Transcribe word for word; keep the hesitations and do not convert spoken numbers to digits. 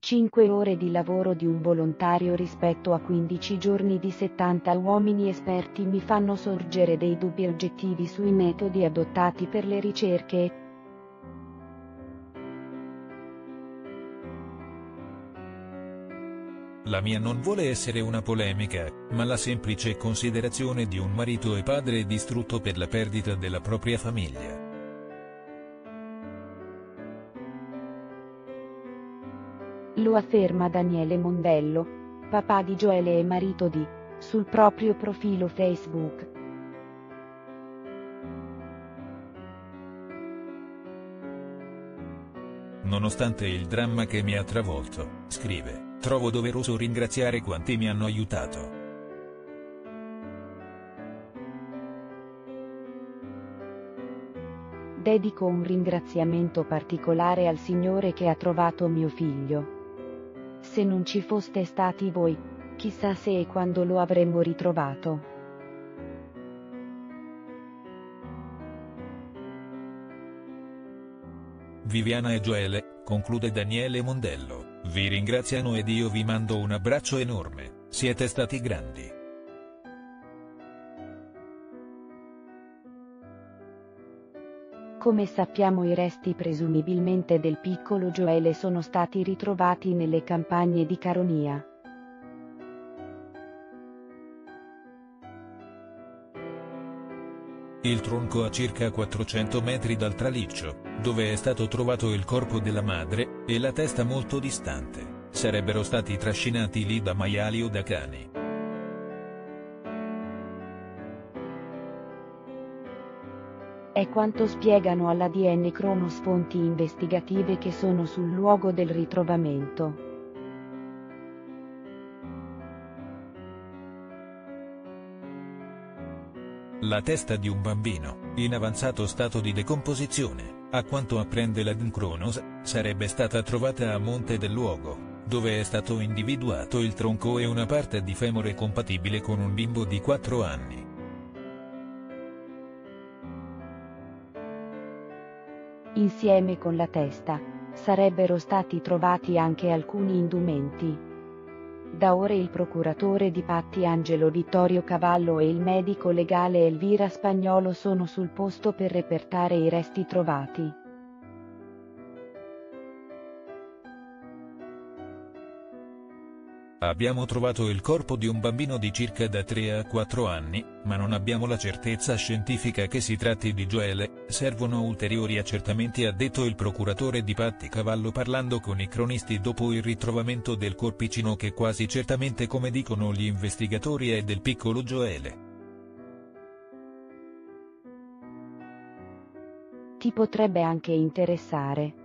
cinque ore di lavoro di un volontario rispetto a quindici giorni di settanta uomini esperti mi fanno sorgere dei dubbi oggettivi sui metodi adottati per le ricerche. La mia non vuole essere una polemica, ma la semplice considerazione di un marito e padre distrutto per la perdita della propria famiglia. Lo afferma Daniele Mondello, papà di Joele e marito di, sul proprio profilo Facebook. Nonostante il dramma che mi ha travolto, scrive, trovo doveroso ringraziare quanti mi hanno aiutato. Dedico un ringraziamento particolare al Signore che ha trovato mio figlio. Se non ci foste stati voi, chissà se e quando lo avremmo ritrovato. Viviana e Joele, conclude Daniele Mondello, vi ringraziano ed io vi mando un abbraccio enorme, siete stati grandi. Come sappiamo i resti presumibilmente del piccolo Joele sono stati ritrovati nelle campagne di Caronia. Il tronco a circa quattrocento metri dal traliccio, dove è stato trovato il corpo della madre, e la testa molto distante, sarebbero stati trascinati lì da maiali o da cani. È quanto spiegano all'A D N Cronos fonti investigative che sono sul luogo del ritrovamento. La testa di un bambino, in avanzato stato di decomposizione, a quanto apprende l'A D N Cronos, sarebbe stata trovata a monte del luogo, dove è stato individuato il tronco e una parte di femore compatibile con un bimbo di quattro anni. Insieme con la testa, sarebbero stati trovati anche alcuni indumenti. Da ore il procuratore di Patti Angelo Vittorio Cavallo e il medico legale Elvira Spagnolo sono sul posto per repertare i resti trovati. Abbiamo trovato il corpo di un bambino di circa da tre a quattro anni, ma non abbiamo la certezza scientifica che si tratti di Joele, servono ulteriori accertamenti, ha detto il procuratore di Patti Cavallo parlando con i cronisti dopo il ritrovamento del corpicino che quasi certamente, come dicono gli investigatori, è del piccolo Joele. Ti potrebbe anche interessare.